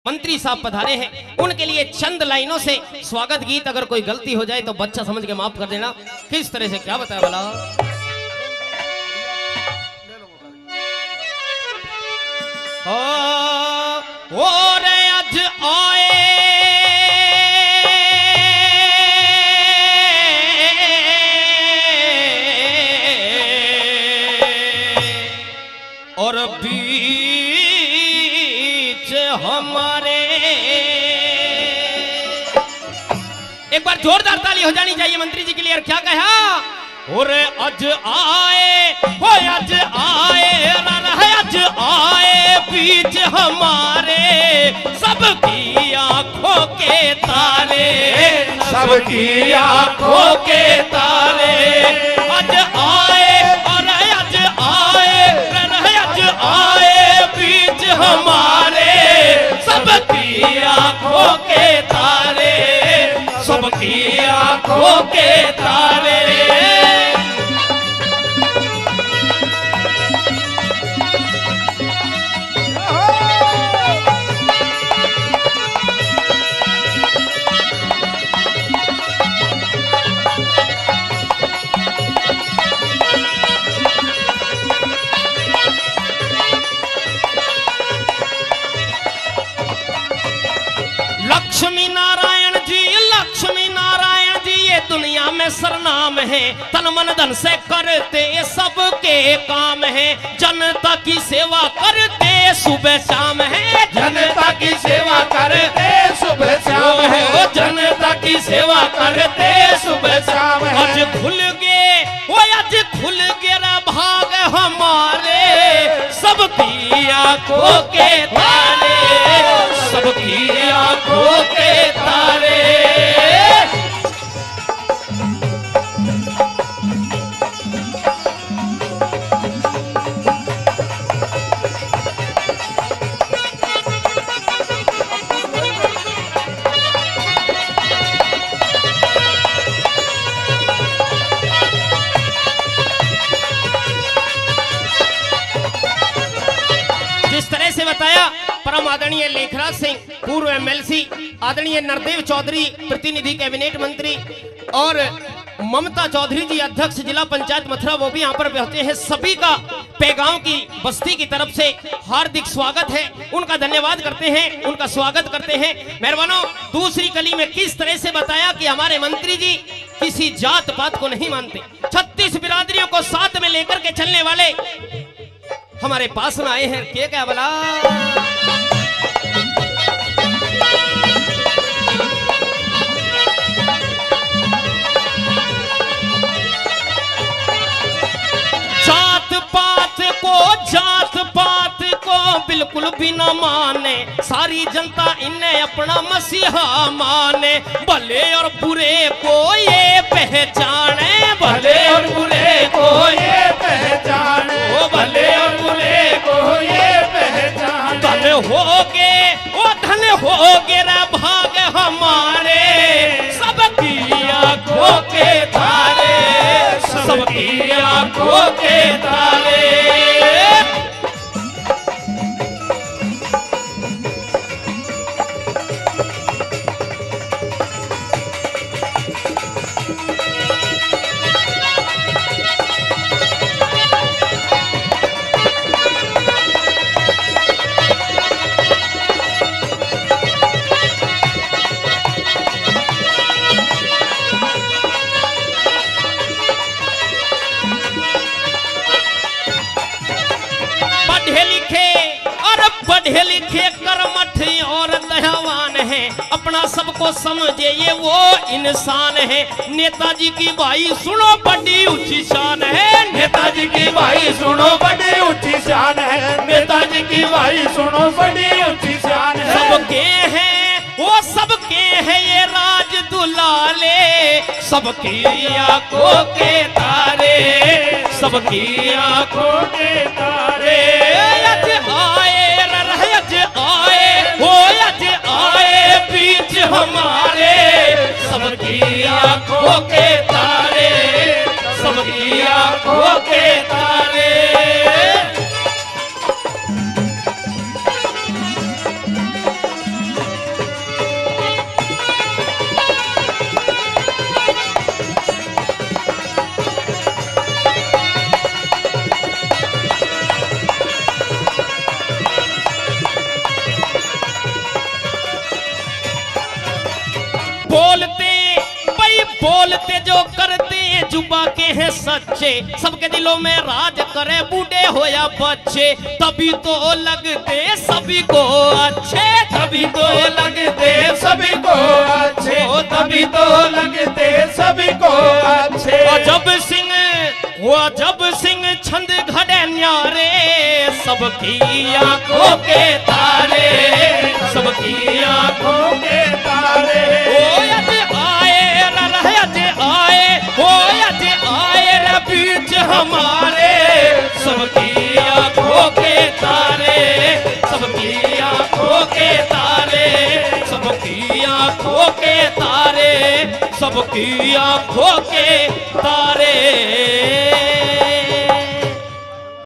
मंत्री साहब पधारे हैं, उनके लिए चंद लाइनों से स्वागत गीत। अगर कोई गलती हो जाए तो बच्चा समझ के माफ कर देना। किस तरह से क्या बताया भला। और आज आए और बीच हमारे, एक बार जोरदार ताली हो जानी चाहिए मंत्री जी के लिए। और क्या कहा, और आज आए हो, आज आए, आज आए बीच हमारे, सबकी आंखों के तारे, सबकी आंखों के तारे। आज आए और आज आए, आज आए बीच हमारे, सबकी आंखों के तारे, सबकी आंखों के तारे। लक्ष्मी नारायण जी, लक्ष्मी नारायण जी ये दुनिया में सरनाम है, तन मन धन से करते सबके काम है, जनता की सेवा करते सुबह शाम है, जनता की सेवा करते सुबह शाम है, जनता की सेवा करते सुबह शाम है। आज खुल गए वो, आज खुल गया भाग हमारे, सबकी आंखों के तारे, सबकी आंखों के तारे। जिस तरह से बताया परम आदरणीय लेखराज सिंह पूर्व एमएलसी, आदरणीय नरदेव चौधरी प्रतिनिधि कैबिनेट मंत्री और ममता चौधरी जी अध्यक्ष जिला पंचायत मथुरा, वो भी यहाँ पर होते हैं। सभी का पैगांव की बस्ती की तरफ से हार्दिक स्वागत है, उनका धन्यवाद करते हैं, उनका स्वागत करते हैं। मेहरबानों, दूसरी कली में किस तरह से बताया कि हमारे मंत्री जी किसी जात पात को नहीं मानते, 36 बिरादरियों को साथ में लेकर के चलने वाले हमारे पास में आए हैं। क्या बोला, जात पात को बिल्कुल भी न माने, सारी जनता इन्हें अपना मसीहा माने, भले और बुरे को ये पहचाने, भले और बुरे को ये पहचाने, ओ भले और बुरे को ये पहचाने। धन होगे वो, धन होगे रे भाग हमारे, सबकी आंखों के तारे, सबकी आंखों के तारे। पढ़े लिखे कर्मठ और दयावान है, अपना सबको समझे ये वो इंसान है। नेताजी की भाई सुनो बड़ी ऊंची शान है, नेताजी की भाई सुनो बड़ी ऊंची शान है, नेताजी की भाई सुनो बड़ी ऊंची शान है। सबके हैं वो, सबके हैं ये राज दुलाले, सबकी आंखों के तारे, सबकी आंखों के तारे। आज आए, आए वो, आज आए बीच हमारे, सबकी आंखों के तारे, सबकी आंखों के तारे। बोलते जो करते जुबा के हैं सच्चे, सबके दिलों में राज करे बूढ़े हो या बच्चे, तभी तो लगते सभी को अच्छे, तभी तो लगते सभी को अच्छे, तभी तो लगते सभी को अच्छे। जब सिंह छंद घड़े न्यारे, सबकी आंखों के तारे, सबकी आंखों के तारे। बीच हमारे सबकी आंखों के तारे, सबकी आंखों के तारे, सबकी आंखों के तारे, सबकी आंखों के तारे।